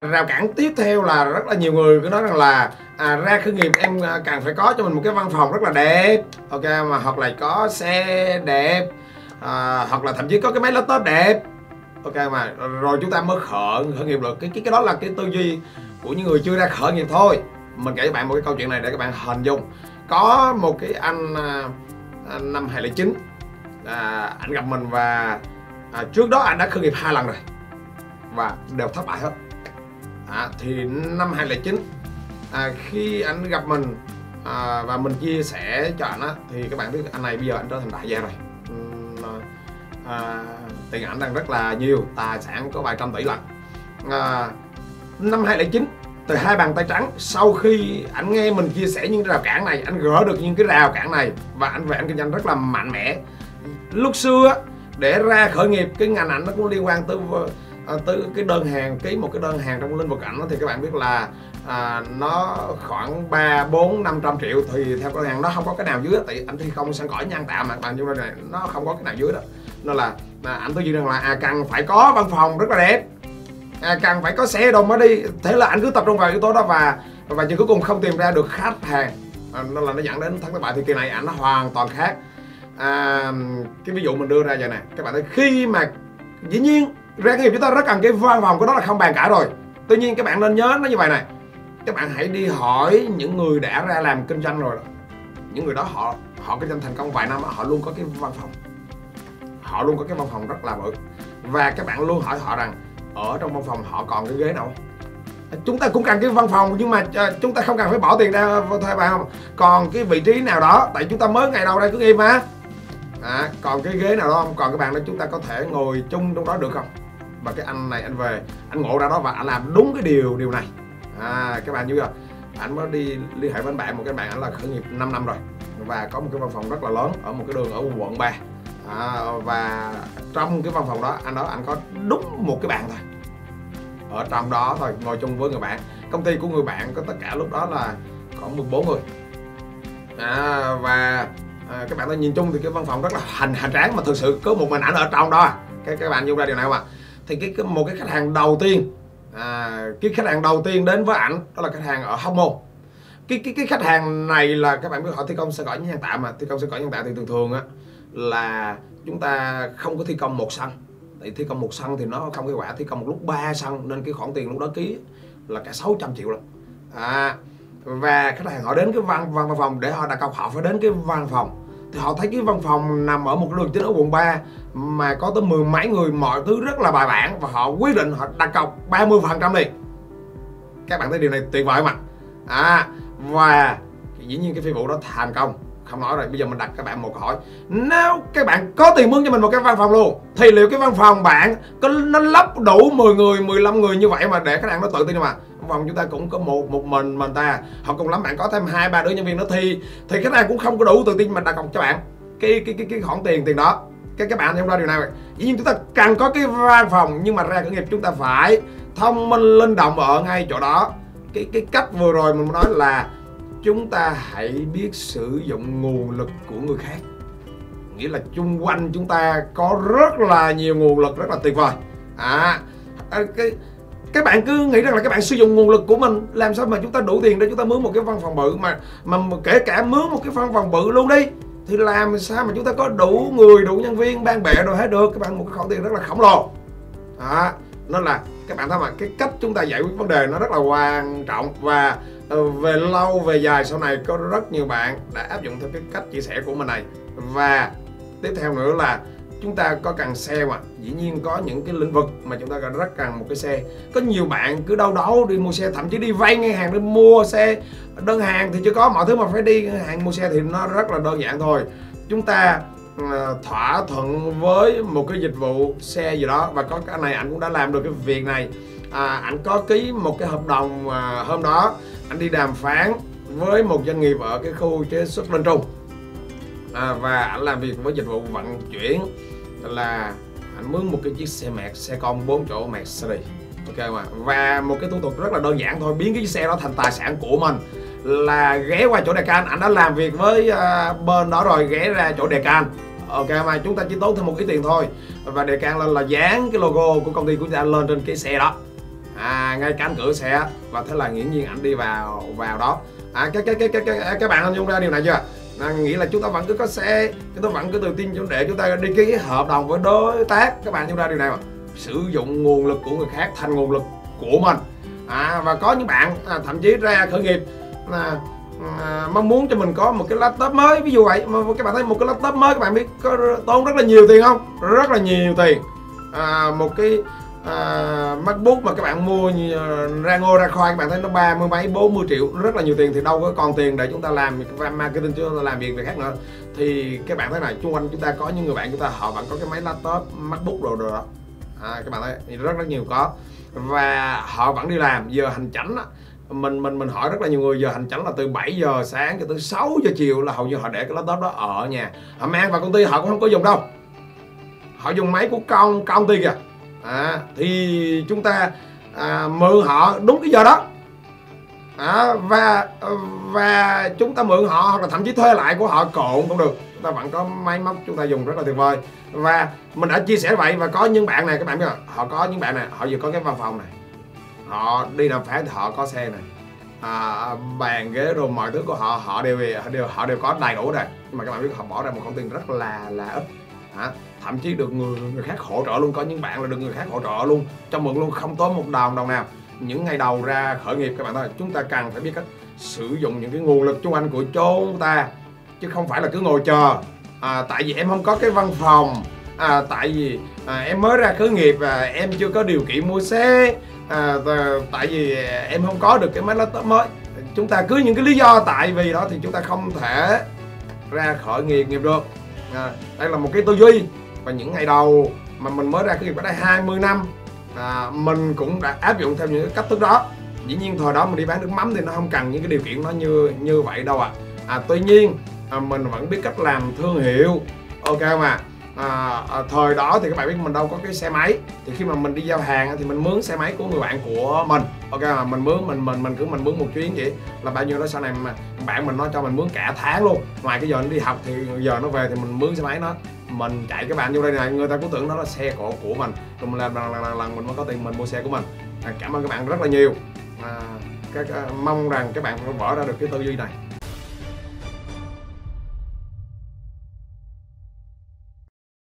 rào cản tiếp theo là rất là nhiều người cứ nói rằng là ra khởi nghiệp em cần phải có cho mình một cái văn phòng rất là đẹp, ok, mà hoặc là có xe đẹp, hoặc là thậm chí có cái máy laptop đẹp, ok, mà rồi chúng ta mới khởi nghiệp được. Cái đó là cái tư duy của những người chưa ra khởi nghiệp thôi. Mình kể cho bạn một cái câu chuyện này để các bạn hình dung. Có một cái anh năm 2009, anh gặp mình và trước đó anh đã khởi nghiệp 2 lần rồi và đều thất bại hết. Thì năm 2009 khi anh gặp mình và mình chia sẻ cho anh thì các bạn biết anh này bây giờ anh trở thành đại gia rồi. Tiền ảnh đang rất là nhiều, tài sản có vài trăm tỷ lần. Năm 2009, từ 2 bàn tay trắng, sau khi anh nghe mình chia sẻ những rào cản này, anh gỡ được những cái rào cản này và anh về anh kinh doanh rất là mạnh mẽ. Lúc xưa để ra khởi nghiệp, cái ngành ảnh nó cũng liên quan tới cái đơn hàng, ký một cái đơn hàng trong lĩnh vực ảnh thì các bạn biết là nó khoảng 3, 4, 500 triệu thì theo cửa hàng nó không có cái nào dưới đó, tại anh thi công sân cõi nhân tạo mà bạn như này nó không có cái nào dưới đó. Nên là anh tư duy rằng là cần phải có văn phòng rất là đẹp, cần phải có xe đồ mới đi. Thế là anh cứ tập trung vào yếu tố đó và cuối cùng không tìm ra được khách hàng, nên là nó dẫn đến thất bại. Thì kỳ này ảnh nó hoàn toàn khác. Cái ví dụ mình đưa ra vậy này, các bạn thấy khi mà dĩ nhiên ra cái nghiệp chúng ta rất cần cái văn phòng, của đó là không bàn cãi rồi. Tuy nhiên các bạn nên nhớ nó như vậy này, các bạn hãy đi hỏi những người đã ra làm kinh doanh rồi đó. Những người đó họ kinh doanh thành công vài năm, họ luôn có cái văn phòng, họ luôn có cái văn phòng rất là bự. Và các bạn luôn hỏi họ rằng ở trong văn phòng họ còn cái ghế nào không? Chúng ta cũng cần cái văn phòng nhưng mà chúng ta không cần phải bỏ tiền ra thuê bạn không? Còn cái vị trí nào đó, tại chúng ta mới ngày đầu đây cứ im mà. Còn cái ghế nào đó không? Còn các bạn đó chúng ta có thể ngồi chung trong đó được không? Và cái anh này anh về, anh ngộ ra đó và anh làm đúng cái điều này. Các bạn như rồi, anh mới đi liên hệ với bạn, một cái bạn anh là khởi nghiệp 5 năm rồi và có một cái văn phòng rất là lớn ở một cái đường ở quận 3. Và trong cái văn phòng đó anh có đúng một cái bạn thôi, ở trong đó thôi, ngồi chung với người bạn. Công ty của người bạn có tất cả lúc đó là khoảng 14 người. Và các bạn ta nhìn chung thì cái văn phòng rất là hoành tráng, mà thực sự có một mình ảnh ở trong đó. Các bạn dung ra điều này không ạ? Thì một cái khách hàng đầu tiên, cái khách hàng đầu tiên đến với ảnh đó là khách hàng ở Hóc Môn. Cái khách hàng này là các bạn biết họ thi công sân cõi nhân tạo, mà thi công sân cõi nhân tạo thì thường là chúng ta không có thi công một sân. Tại thi công một sân thì nó không hiệu quả, thi công một lúc 3 sân nên cái khoản tiền lúc đó ký là cả 600 triệu lắm. Và khách hàng họ đến cái văn phòng để họ đặt cọc, họ phải đến cái văn phòng thì họ thấy cái văn phòng nằm ở một cái đường chính ở quận 3 mà có tới 10 mấy người, mọi thứ rất là bài bản, và họ quyết định họ đặt cọc 30% đi. Các bạn thấy điều này tuyệt vời mà. Và dĩ nhiên cái phi vụ đó thành công, không nói rồi. Bây giờ mình đặt các bạn một câu hỏi, nếu các bạn có tiền mướn cho mình một cái văn phòng luôn thì liệu cái văn phòng bạn nó lắp đủ 10 người, 15 người như vậy mà để khách hàng nó tự tin? Mà văn phòng chúng ta cũng có một mình ta, hoặc cùng lắm bạn có thêm 2, 3 đứa nhân viên nữa thì khách hàng cũng không có đủ tự tin mà đặt cọc cho bạn cái khoản tiền đó. Các bạn hiểu ra điều này. Dĩ nhiên chúng ta cần có cái văn phòng, nhưng mà ra khởi nghiệp chúng ta phải thông minh linh động ở ngay chỗ đó. Cái cách vừa rồi mình nói là chúng ta hãy biết sử dụng nguồn lực của người khác. Nghĩa là chung quanh chúng ta có rất là nhiều nguồn lực rất là tuyệt vời. Các bạn cứ nghĩ rằng là các bạn sử dụng nguồn lực của mình, làm sao mà chúng ta đủ tiền để chúng ta mướn một cái văn phòng bự, mà kể cả mướn một cái văn phòng bự luôn đi thì làm sao mà chúng ta có đủ người, đủ nhân viên, ban bệ rồi hết được. Các bạn một cái khoản tiền rất là khổng lồ. Nên là các bạn thấy mà cái cách chúng ta giải quyết vấn đề nó rất là quan trọng. Và về lâu về dài sau này có rất nhiều bạn đã áp dụng theo cái cách chia sẻ của mình này. Và tiếp theo nữa là chúng ta có cần xe mà dĩ nhiên có những cái lĩnh vực mà chúng ta rất cần một cái xe. Có nhiều bạn cứ đâu đó đi mua xe, thậm chí đi vay ngân hàng để mua xe. Đơn hàng thì chưa có, mọi thứ mà phải đi ngân hàng mua xe thì nó rất là đơn giản thôi. Chúng ta thỏa thuận với một cái dịch vụ xe gì đó, và có cái này anh cũng đã làm được cái việc này. Anh có ký một cái hợp đồng, hôm đó anh đi đàm phán với một doanh nghiệp ở cái khu chế xuất Linh Trung, và anh làm việc với dịch vụ vận chuyển là anh mướn một cái chiếc xe xe con 4 chỗ Mercedes, ok mà. Và một cái thủ tục rất là đơn giản thôi, biến cái xe đó thành tài sản của mình là ghé qua chỗ Decan. Anh đã làm việc với bên đó rồi, ghé ra chỗ Decan, ok mà. Chúng ta chỉ tốn thêm một ít tiền thôi, và Decan lên là dán cái logo của công ty của chúng ta lên trên cái xe đó. ngay cánh cửa xe, và thế là nghiễm nhiên ảnh đi vào đó. Các bạn hình dung ra điều này chưa? Nghĩ là chúng ta vẫn cứ có xe, chúng ta vẫn cứ tự tin để chúng ta đi ký hợp đồng với đối tác. Các bạn hiểu ra điều này mà, sử dụng nguồn lực của người khác thành nguồn lực của mình. Và có những bạn thậm chí ra khởi nghiệp mong muốn cho mình có một cái laptop mới, ví dụ vậy. Mà các bạn thấy một cái laptop mới, các bạn biết có tốn rất là nhiều tiền không? Rất là nhiều tiền. Một cái MacBook mà các bạn mua ra ngô ra khoai, các bạn thấy nó 30 mấy 40 triệu, rất là nhiều tiền. Thì đâu có còn tiền để chúng ta làm marketing, chúng ta làm việc khác nữa. Thì các bạn thấy này, xung quanh chúng ta có những người bạn chúng ta họ vẫn có cái máy laptop, MacBook rồi đó. Các bạn thấy rất nhiều có, và họ vẫn đi làm. Giờ hành chánh á, mình hỏi rất là nhiều người, giờ hành chánh là từ 7 giờ sáng cho tới 6 giờ chiều là hầu như họ để cái laptop đó ở nhà. Họ mang vào công ty họ cũng không có dùng đâu, họ dùng máy của công ty kìa. Thì chúng ta mượn họ đúng cái giờ đó, và chúng ta mượn họ, hoặc là thậm chí thuê lại của họ cộn cũng được. Chúng ta vẫn có máy móc chúng ta dùng rất là tuyệt vời. Và mình đã chia sẻ vậy, và có những bạn này, các bạn biết không, họ có những bạn này, họ vừa có cái văn phòng này, họ đi đàm phán thì họ có xe này, bàn ghế rồi mọi thứ của họ, họ đều có đầy đủ rồi. Nhưng mà các bạn biết họ bỏ ra một khoản tiền rất là ít. Thậm chí được người khác hỗ trợ luôn. Có những bạn là được người khác hỗ trợ luôn, cho mượn luôn, không tốn một đồng nào. Những ngày đầu ra khởi nghiệp, các bạn thấy chúng ta cần phải biết cách sử dụng những cái nguồn lực xung quanh của chúng ta, chứ không phải là cứ ngồi chờ. Tại vì em không có cái văn phòng, tại vì em mới ra khởi nghiệp và em chưa có điều kiện mua xe, tại vì em không có được cái máy laptop mới. Chúng ta cứ những cái lý do tại vì đó thì chúng ta không thể ra khởi nghiệp được. Đây là một cái tư duy. Và những ngày đầu mà mình mới ra khởi nghiệp ở đây 20 năm, mình cũng đã áp dụng theo những cái cách thức đó. Dĩ nhiên thời đó mình đi bán nước mắm thì nó không cần những cái điều kiện nó như vậy đâu tuy nhiên mình vẫn biết cách làm thương hiệu, ok mà. Thời đó thì các bạn biết mình đâu có cái xe máy, thì khi mà mình đi giao hàng thì mình mướn xe máy của người bạn của mình, ok mà. Mình mướn mình mướn một chuyến vậy là bao nhiêu đó, sau này mà bạn mình nó cho mình mướn cả tháng luôn. Ngoài cái giờ nó đi học thì giờ nó về thì mình mướn xe máy nó, mình chạy. Các bạn vô đây này, người ta cũng tưởng đó là xe của mình, rồi mình làm lần mình mới có tiền mình mua xe của mình. Cảm ơn các bạn rất là nhiều. Mong rằng các bạn phải vỡ ra được cái tư duy này.